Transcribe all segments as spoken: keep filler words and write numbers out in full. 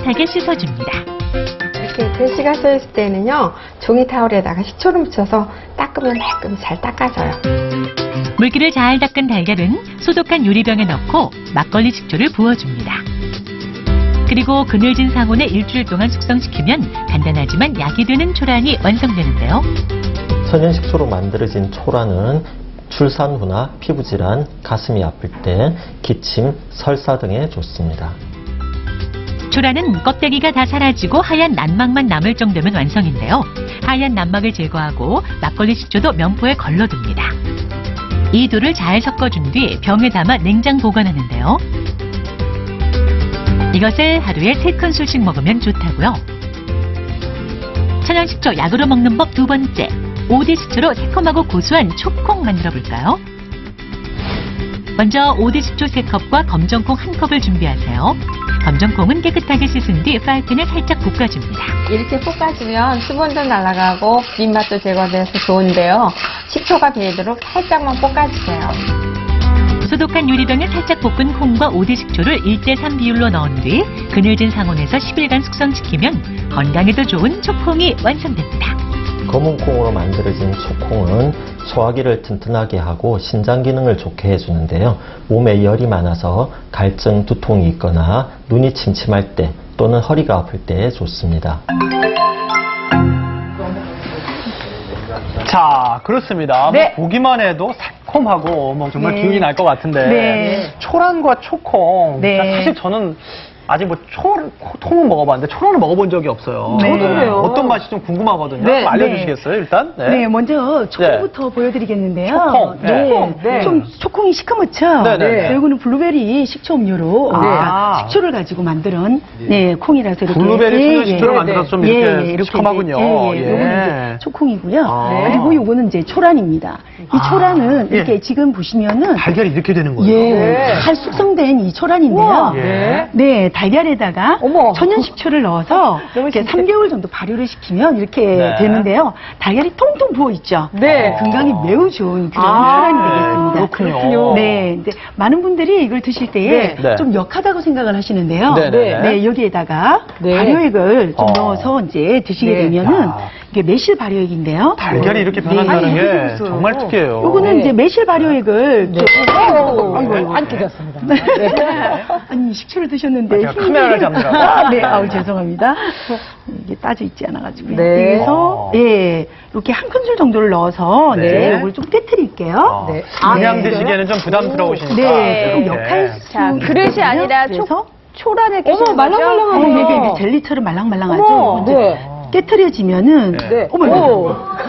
깨끗하게 씻어줍니다. 이렇게 글씨가 써있을 때는요, 종이 타월에다가 식초를 묻혀서 닦으면 말끔 잘 닦아져요. 물기를 잘 닦은 달걀은 소독한 유리병에 넣고 막걸리 식초를 부어줍니다. 그리고 그늘진 상온에 일주일 동안 숙성시키면 간단하지만 약이 되는 초란이 완성되는데요. 천연식초로 만들어진 초란은 출산 후나 피부질환, 가슴이 아플 때, 기침, 설사 등에 좋습니다. 초란은 껍데기가 다 사라지고 하얀 난막만 남을 정도면 완성인데요. 하얀 난막을 제거하고 막걸리 식초도 면포에 걸러둡니다. 이 도를 잘 섞어준 뒤 병에 담아 냉장 보관하는데요. 이것을 하루에 세 큰술씩 먹으면 좋다고요. 천연식초 약으로 먹는 법 두 번째. 오디 식초로 새콤하고 고소한 초콩 만들어 볼까요? 먼저 오디 식초 세 컵과 검정콩 한 컵을 준비하세요. 검정콩은 깨끗하게 씻은 뒤 프라이팬에 살짝 볶아줍니다. 이렇게 볶아주면 수분도 날아가고 비린맛도 제거돼서 좋은데요. 식초가 배이도록 살짝만 볶아주세요. 소독한 유리병에 살짝 볶은 콩과 오디 식초를 일 대 삼 비율로 넣은 뒤 그늘진 상온에서 십 일간 숙성시키면 건강에도 좋은 초콩이 완성됩니다. 검은 콩으로 만들어진 초콩은 소화기를 튼튼하게 하고 신장 기능을 좋게 해주는데요. 몸에 열이 많아서 갈증, 두통이 있거나 눈이 침침할 때 또는 허리가 아플 때 좋습니다. 자, 그렇습니다. 네. 뭐 보기만 해도 새콤하고 뭐 정말 네. 기운이 날 것 같은데 네. 초란과 초콩, 네. 그러니까 사실 저는 아직 뭐 초, 통은 먹어봤는데 초란은 먹어본 적이 없어요. 네. 저도 그래요. 어떤 맛이 좀 궁금하거든요. 네, 좀 알려주시겠어요, 일단? 네, 먼저 초콩부터 보여드리겠는데요. 초콩. 네. 초콩. 네. 좀 초콩이 시커멓죠? 네, 네, 네. 이거는 블루베리 식초 음료로 아. 우리가 식초를 가지고 만든 네, 콩이라서 이렇게 블루베리 예, 천연 식초를 예. 만들어서 좀 예, 이렇게 예, 이렇게 시커멓군요. 이제, 예, 예. 예. 요거는 이제 초콩이고요. 아. 그리고 요거는 이제 초란입니다. 이 초란은 예. 이렇게 지금 보시면은 달걀이 이렇게 되는 거예요. 예, 잘 숙성된 이 초란인데요. 예. 네, 달걀에다가 어머. 천연식초를 넣어서 이렇게 삼 개월 정도 발효를 시키면 이렇게 네. 되는데요. 달걀이 통통 부어 있죠. 네. 건강이 매우 좋은 그런 아, 초란이 되겠습니다. 그렇군요. 네, 이제 많은 분들이 이걸 드실 때에 네. 좀 역하다고 생각을 하시는데요. 네, 네, 네. 여기에다가 네. 발효액을 좀 어. 넣어서 이제 드시게 네. 되면은 야. 이게 매실 발효액인데요. 달걀이 이렇게 네. 변한다는 아니, 게 그래서 정말 특이해요. 요거는 네. 이제 매실 발효액을 네. 아이고, 아이고, 아이고. 안 뜯었습니다. 아니 식초를 드셨는데 아, 제가 힘이- 카메라를 잡느라고. 아, 네, 아우 죄송합니다. 이게 따져 있지 않아가지고요. 네. 그래서 예 이렇게 한 큰술 정도를 넣어서 네. 이제 이걸 좀 깨트릴게요. 어, 네. 그냥 네. 드시기에는 좀 부담스러우시니까. 네, 좀 이렇게. 역할 자, 그릇이 아니라 초, 그래서 초란에 어머, 깨시는 말랑말랑하네. 어, 이게 이게 젤리처럼 말랑말랑하죠. 어머, 이거 이제 네. 깨트려지면은 네. 어머 오.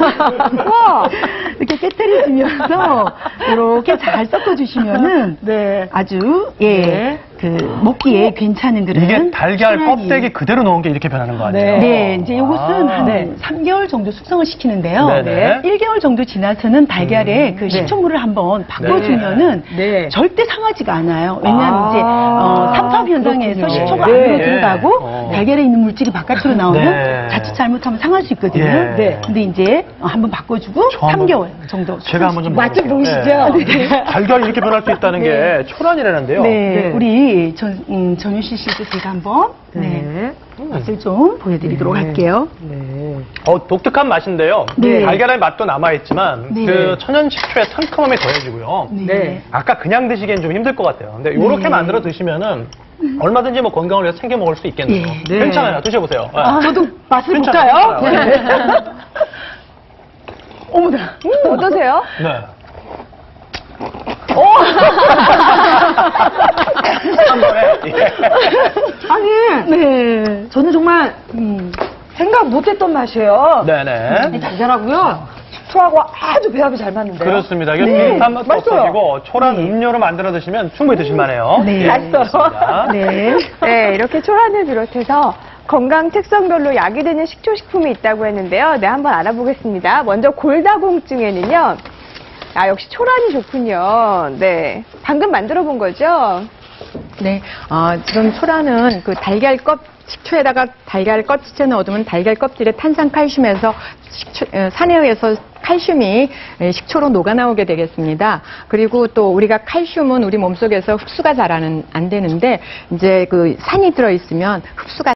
와 이렇게 깨트려지면서 이렇게 잘 섞어주시면은 네. 아주 예. 네. 그 먹기에 괜찮은 그런 이게 달걀 초란이- 껍데기 그대로 넣은 게 이렇게 변하는 거 아니에요? 네, 이제 이것은 아. 한 네. 삼 개월 정도 숙성을 시키는데요. 네네. 일 개월 정도 지나서는 달걀에 그 식초물을 한번 바꿔주면은 네. 절대 상하지가 않아요. 왜냐하면 아. 이제 어, 삼투압 현상에서 그렇군요. 식초가 네. 안으로 네. 들어가고 어. 달걀에 있는 물질이 바깥으로 나오면 네. 자칫 잘못하면 상할 수 있거든요. 예. 네. 근데 이제 어, 한번 바꿔주고 저 한번- 삼 개월 정도. 제가 한번 좀 맛 좀 먹어볼게요. 보시죠. 네. 달걀이 이렇게 변할 수 있다는 게 초란이라는데요. 네, 네. 우리 전, 음, 전유실 씨도 제가 한번 네. 맛을 좀 보여드리도록 네. 할게요. 네. 어, 독특한 맛인데요. 네. 달걀의 맛도 남아있지만 네. 그 천연 식초의 상큼함이 더해지고요. 네. 아까 그냥 드시기엔 좀 힘들 것 같아요. 근데 이렇게 네. 만들어 드시면은 얼마든지 뭐 건강을 위해서 챙겨 먹을 수 있겠네요. 네. 네. 괜찮아요. 드셔보세요. 아, 저도 맛을 괜찮아요. 볼까요? 괜찮아요. 네. 어머나. 음, 어떠세요? 네. 한 번에. 예. 아니, 네. 저는 정말 음, 생각 못했던 맛이에요. 네네. 달달하고요. 식초하고 아주 배합이 잘 맞는데요. 그렇습니다. 이게 네. 비슷한 맛도 맛있어요. 없어지고 초란 음료로 만들어 드시면 충분히 드실만해요. 네. 예, 맛있어요. 그렇습니다. 네. 네, 이렇게 초란을 비롯해서 건강 특성별로 약이 되는 식초식품이 있다고 했는데요. 네, 한번 알아보겠습니다. 먼저 골다공증에는요. 아, 역시 초란이 좋군요. 네. 방금 만들어 본 거죠? 네, 어, 지금 초란은 그 달걀 껍, 식초에다가 달걀 껍질째 넣어두면 달걀 껍질에 탄산 칼슘에서 식초, 에, 산에 의해서 칼슘이 에, 식초로 녹아나오게 되겠습니다. 그리고 또 우리가 칼슘은 우리 몸속에서 흡수가 잘 안 되는데 이제 그 산이 들어있으면 흡수가